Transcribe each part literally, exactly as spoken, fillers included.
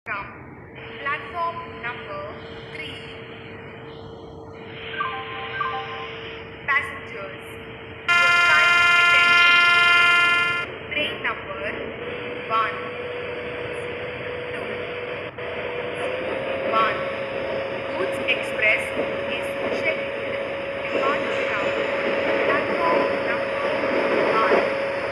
from platform number three. Passengers, your kind attention. Train number one, two, one. Goods Express is scheduled to depart from platform number one.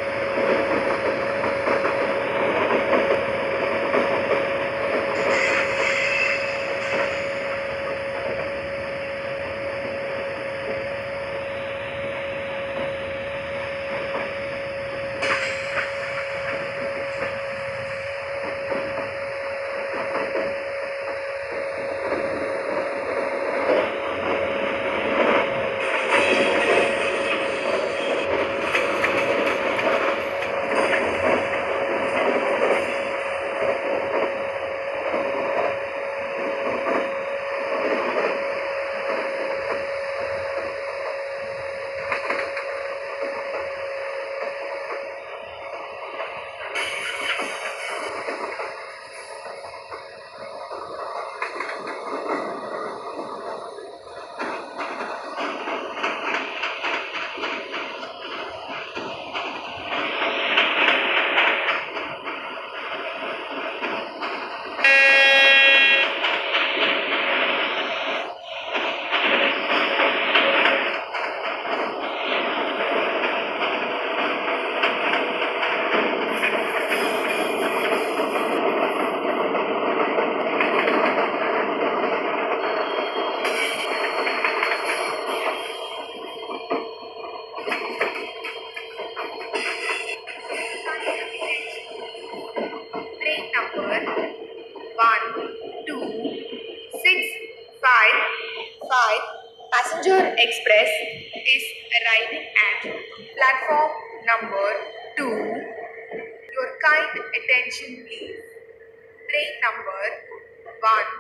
Train number one, two, six, five, five. Passenger Express is arriving at platform number two. Your kind attention please. Train number one,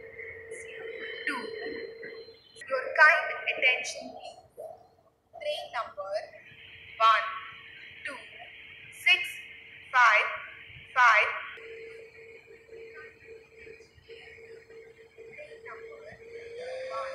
two. Your kind attention please. Train number one, two, six, five, five. Train number one.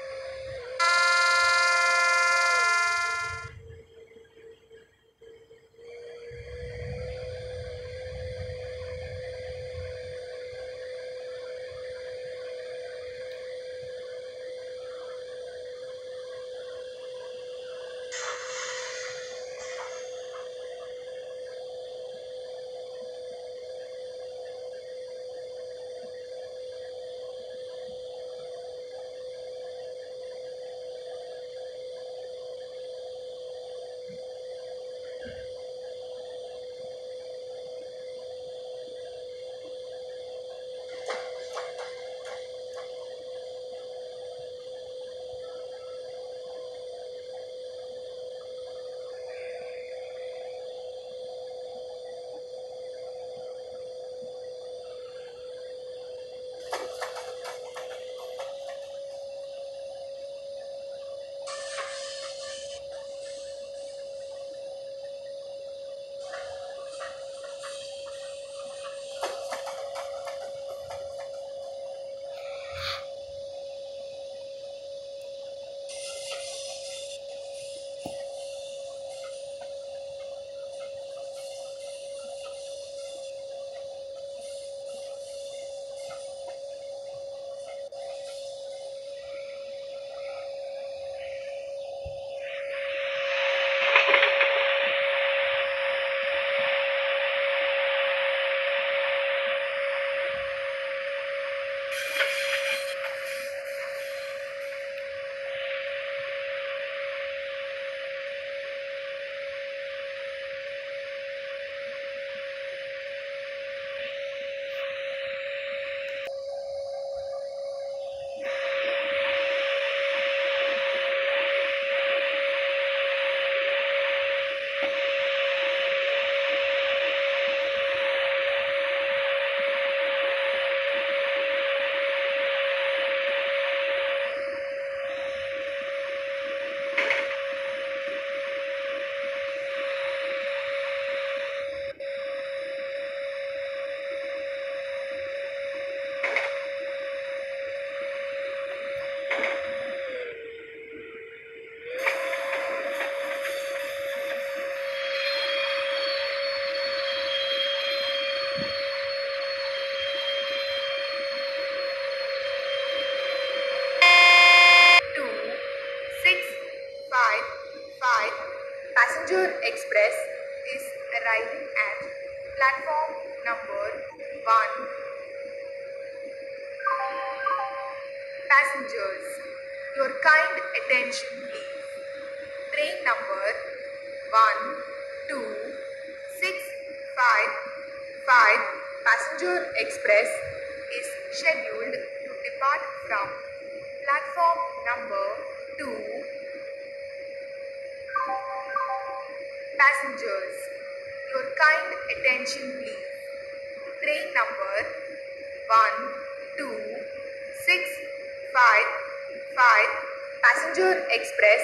Express is arriving at platform number one. Passengers, your kind attention please. Train number one two six five five Passenger Express is scheduled to depart from platform number two. Passengers, your kind attention please. Train number one two six five five Passenger Express.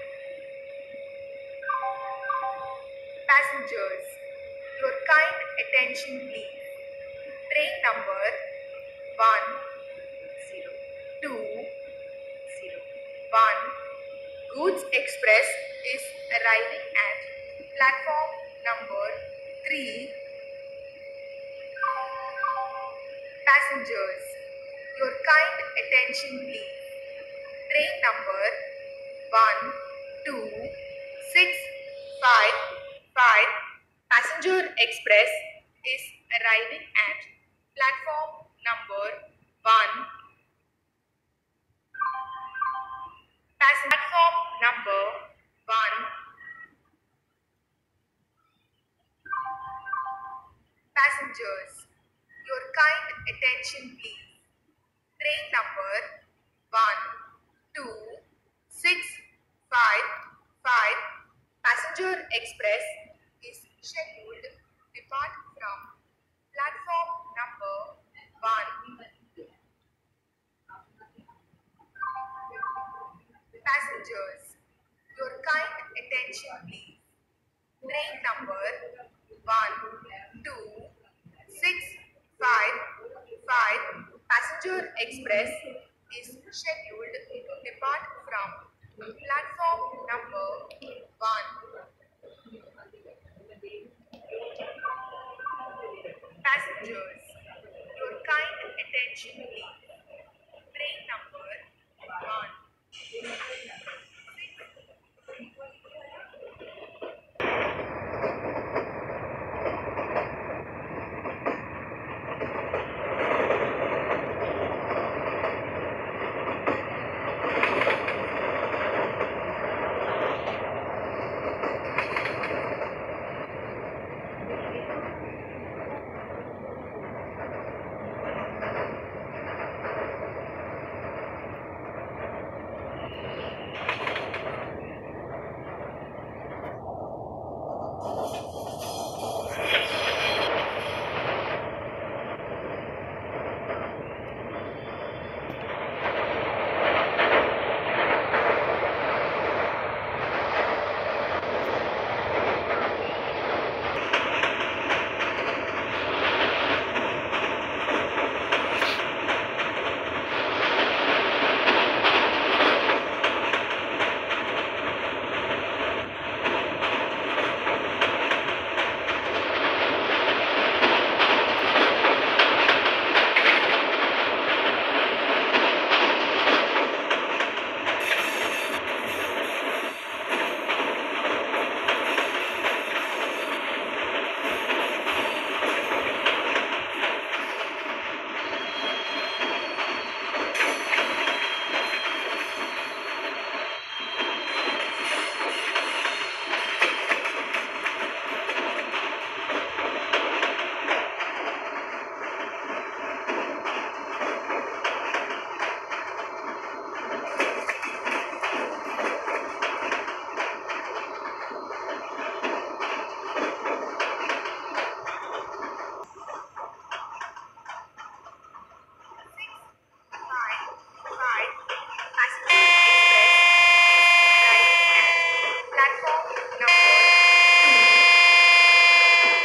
Passengers, your kind attention please. Train number one zero two zero one Goods Express is arriving at platform number three. Passengers, your kind attention please. Train number one two six five five Passenger Express is arriving at platform number one. Platform number one. Passengers, your kind attention please. Train number one two six five five Passenger Express is scheduled to depart from platform number one. Passengers, your kind attention please. Train number one two six five five Passenger Express is scheduled to depart from platform number one. Passengers, your kind attention please. Train number one.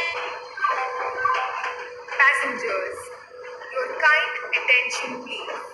Passengers, your kind attention please.